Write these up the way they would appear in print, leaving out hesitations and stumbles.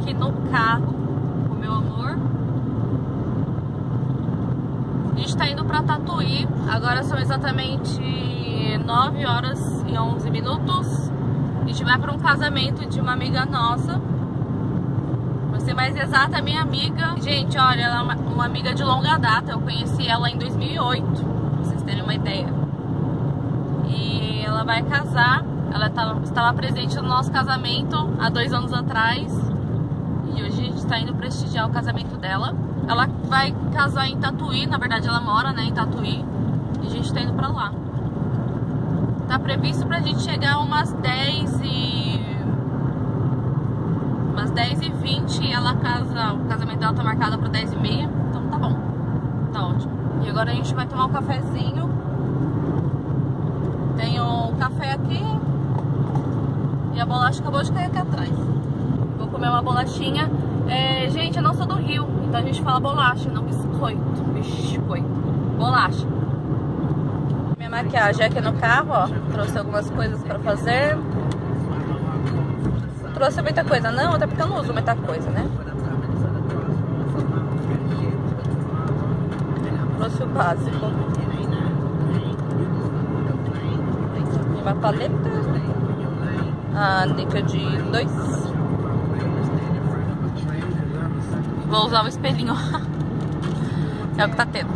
aqui no carro com o meu amor. A gente tá indo pra Tatuí. Agora são exatamente 9 horas e 11 minutos. A gente vai pra um casamento de uma amiga nossa. Pra ser mais exata, a minha amiga. Gente, olha, ela é uma amiga de longa data. Eu conheci ela em 2008, pra vocês terem uma ideia. E ela vai casar. Ela estava presente no nosso casamento há 2 anos atrás. E hoje a gente está indo prestigiar o casamento dela. Ela vai casar em Tatuí. Na verdade ela mora, né, em Tatuí. E a gente está indo pra lá. Tá previsto pra gente chegar umas 10h20. E ela casa. O casamento dela tá marcado pra 10h30. Então tá bom. Tá ótimo. E agora a gente vai tomar um cafezinho. Tem um café aqui. E a bolacha acabou de cair aqui atrás. Vou comer uma bolachinha. Gente, eu não sou do Rio, então a gente fala bolacha, não biscoito. Biscoito. Bolacha. Minha maquiagem aqui no carro, ó. Trouxe algumas coisas pra fazer. Trouxe muita coisa, não, até porque eu não uso muita coisa, né? Trouxe o básico. Uma paleta. A Nika de 2. Vou usar o espelhinho. É o que tá tendo.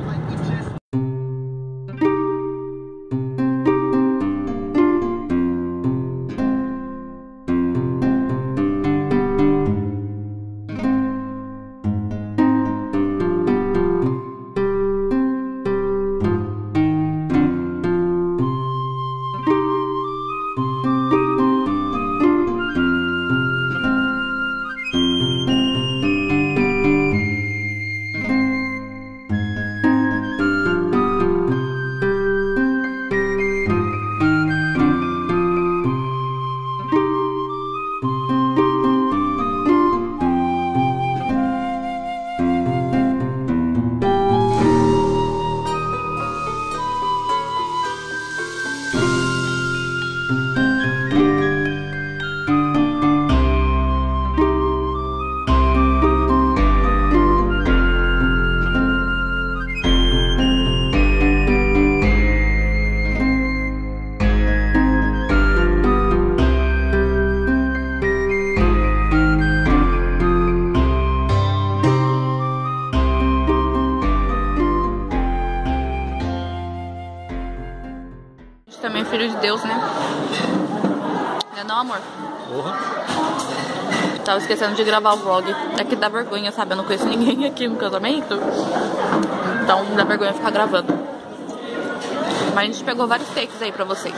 Também é filho de Deus, né? Não, amor? Porra. Tava esquecendo de gravar o vlog. É que dá vergonha, sabe? Eu não conheço ninguém aqui no casamento. Então dá vergonha ficar gravando. Mas a gente pegou vários takes aí pra vocês.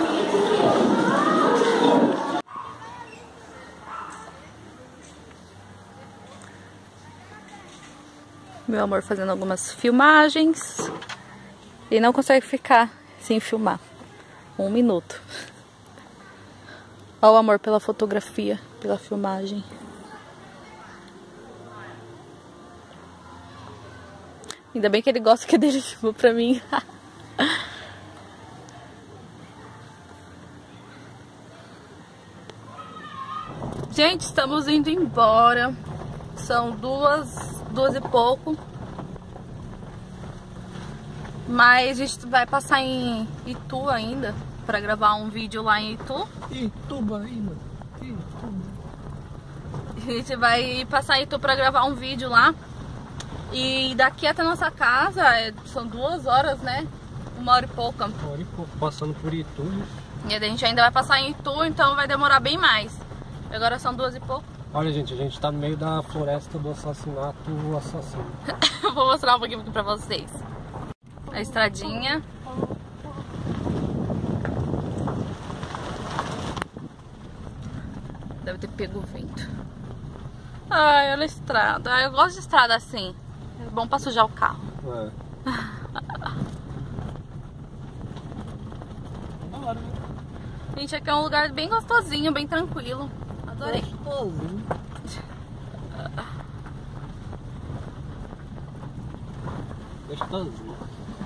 Meu amor fazendo algumas filmagens. E não consegue ficar sem filmar. 1 minuto. Olha o amor pela fotografia, pela filmagem. Ainda bem que ele gosta que dele filmou pra mim. Gente, estamos indo embora. São 2 e pouco. Mas a gente vai passar em Itu ainda, pra gravar um vídeo lá em Itu. Itubaína. Ituba. A gente vai passar em Itu pra gravar um vídeo lá. E daqui até nossa casa são 2 horas, né? 1 hora e pouca. 1 hora e pouco, passando por Itu. E a gente ainda vai passar em Itu, então vai demorar bem mais. Agora são 2 e pouco. Olha, gente, a gente tá no meio da floresta do assassinato assassino. Vou mostrar um pouquinho aqui pra vocês. A estradinha. Deve ter pego o vento. Ai, olha a estrada. Eu gosto de estrada assim. É bom pra sujar o carro. É. Gente, aqui é um lugar bem gostosinho, bem tranquilo. Adorei. Gostosinho. Gostosinho.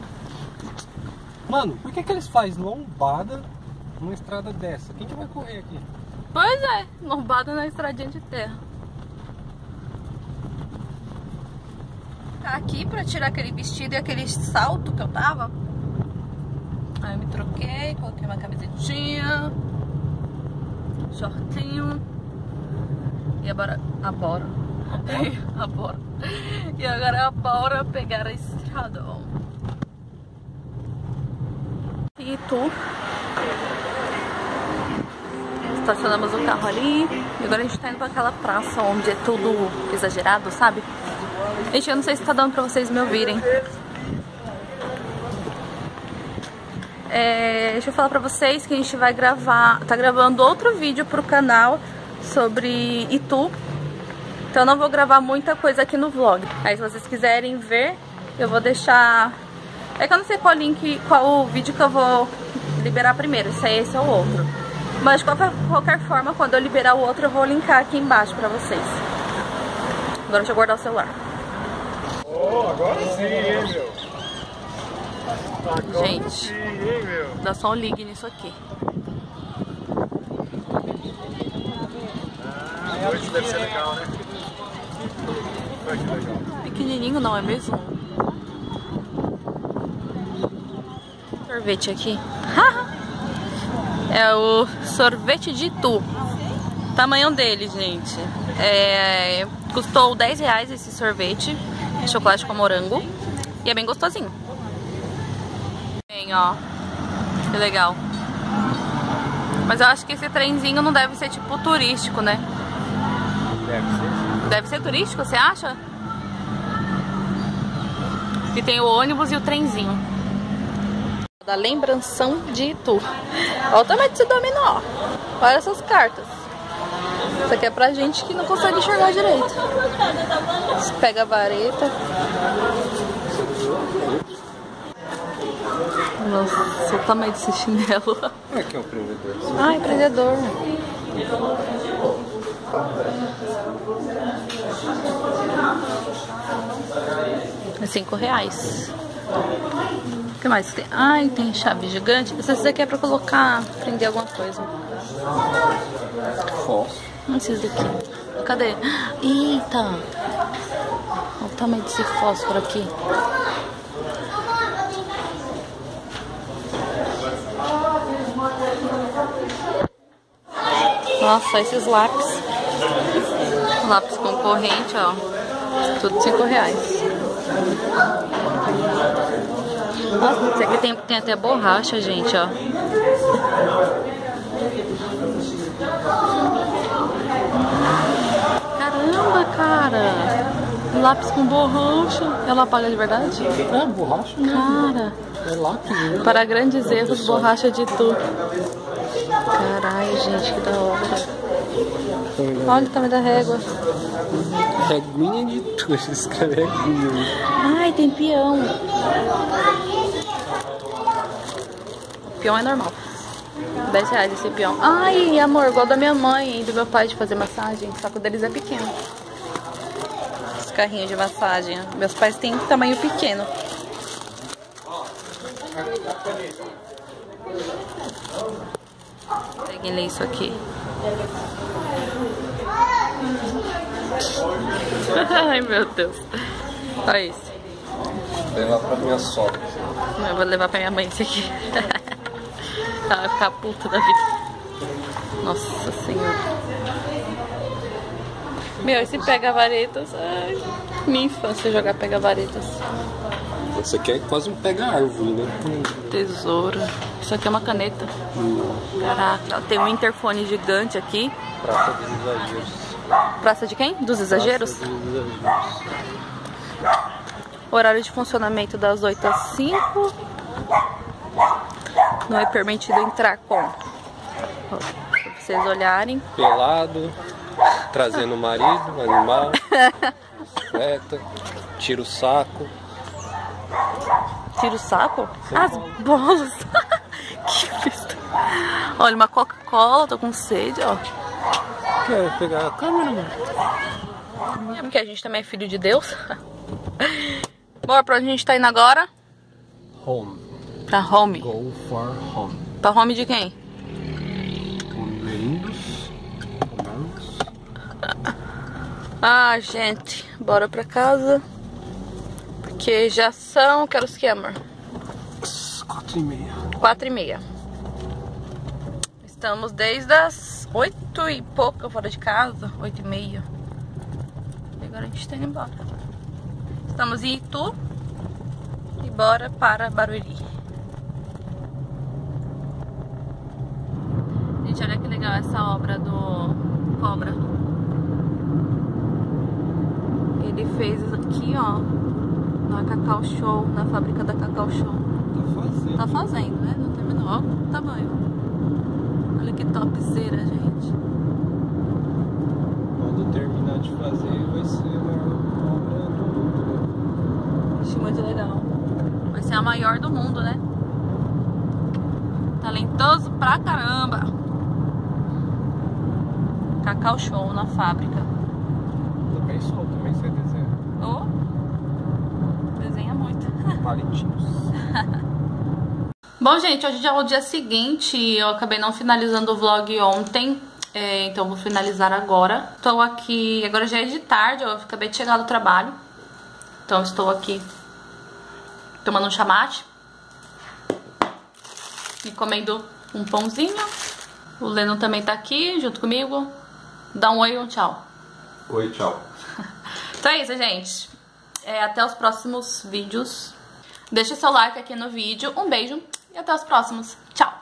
Mano, por que eles fazem lombada numa estrada dessa? Quem que vai correr aqui? Pois é, lombada na estradinha de terra. trocar aqui pra tirar aquele vestido e aquele salto que eu tava. Aí eu me troquei, coloquei uma camisetinha, shortinho. E agora, E agora bora pegar a estrada. E tu? Estacionamos o carro ali. E agora a gente tá indo pra aquela praça onde é tudo exagerado, sabe? Gente, eu não sei se tá dando pra vocês me ouvirem. Deixa eu falar pra vocês que a gente vai gravar, tá gravando outro vídeo pro canal sobre Itu. Então eu não vou gravar muita coisa aqui no vlog. Aí se vocês quiserem ver, eu vou deixar... É que eu não sei qual o vídeo que eu vou liberar primeiro, se é esse ou outro. Mas de qualquer forma, quando eu liberar o outro, eu vou linkar aqui embaixo pra vocês. Agora deixa eu guardar o celular. Oh, agora sim, hein, meu? Agora gente, sim, hein, meu? dá só um ligue nisso aqui. A noite deve ser legal, né? Olha que legal. Pequenininho não é mesmo? Sorvete aqui. É o sorvete de Itu. Tamanho dele, gente. Custou R$10 esse sorvete. Chocolate com morango. E é bem gostosinho. Bem, ó. Que legal. Mas eu acho que esse trenzinho não deve ser tipo turístico, né? Deve ser. Deve ser turístico, você acha? Que tem o ônibus e o trenzinho. Da lembranção de Itu. Olha o tamanho desse dominó. Olha essas cartas. Isso aqui é pra gente que não consegue enxergar direito. Você pega a vareta. Nossa, o tamanho desse chinelo. Aqui é o prendedor. Ah, é prendedor. É R$5. O que mais tem? Ai, tem chave gigante. Esse daqui é pra colocar, prender alguma coisa. Fósforo. Esses daqui. Cadê? Eita! Olha o tamanho desse fósforo aqui. Nossa, esses lápis. Lápis com corrente, ó. Tudo R$5. Nossa, esse aqui tem até borracha, gente, ó. Caramba, cara. Lápis com borracha. Ela paga de verdade? É, borracha, né? Cara. É lápis, né? Para grandes erros, borracha de Itu. Caralho, gente, que da hora. Olha o tamanho da régua. Reguinha de Itu, escreve reguinha. Ai, tem peão. Peão é normal. R$10 esse peão. Ai, amor, igual da minha mãe e do meu pai de fazer massagem. Só que o deles é pequeno. Os carrinhos de massagem. Meus pais têm tamanho pequeno. Peguei ler isso aqui. Ai, meu Deus. Olha isso. Vou levar pra minha sogra. Eu vou levar pra minha mãe esse aqui. Ela vai ficar puta da vida. Nossa Senhora. Meu, esse pega-varetas. Ai, minha infância jogar pega-varetas. Isso aqui é quase um pega-árvore, né? Tesouro. Isso aqui é uma caneta. Caraca, tem um interfone gigante aqui. Praça dos Exageros. Praça de quem? Dos Exageros? Praça dos Exageros. Horário de funcionamento das 8 às 5. Não é permitido entrar com. Ó, pra vocês olharem. Pelado, trazendo o marido, animal, bicicleta, tira o saco. Tira o saco? As bolas. Que besta. Olha, uma Coca-Cola, tô com sede, ó. Quero pegar a câmera, mano. É porque a gente também é filho de Deus. Bora, pra onde a gente tá indo agora? Home. Pra home. Go for home. Pra home de quem? Comandos. Ah, gente, bora pra casa. Que já são... Que horas que é, amor? 4h30. 4h30. Estamos desde as 8 e pouca fora de casa. 8h30. E agora a gente tá indo embora. Estamos em Itu. E bora para Barueri. Gente, olha que legal essa obra do Cobra. Ele fez aqui, ó, na Cacau Show, na fábrica da Cacau Show. Tá fazendo, né? Não terminou. Olha o tamanho. Olha que topzera, gente. Quando terminar de fazer, vai ser a maior obra do mundo. Achei muito legal. Vai ser a maior do mundo, né? Talentoso pra caramba. Cacau Show na fábrica. Também sou, também sei desenhar. Oh, desenha muito. Palitinhos. Bom, gente, hoje já é o dia seguinte. Eu acabei não finalizando o vlog ontem. Então vou finalizar agora. Estou aqui, agora já é de tarde. Eu acabei de chegar do trabalho. Então estou aqui tomando um chamate e comendo um pãozinho. O Leno também tá aqui junto comigo. Dá um oi e um tchau. Oi, tchau. Então é isso, gente. Até os próximos vídeos. Deixa seu like aqui no vídeo. Um beijo e até os próximos. Tchau!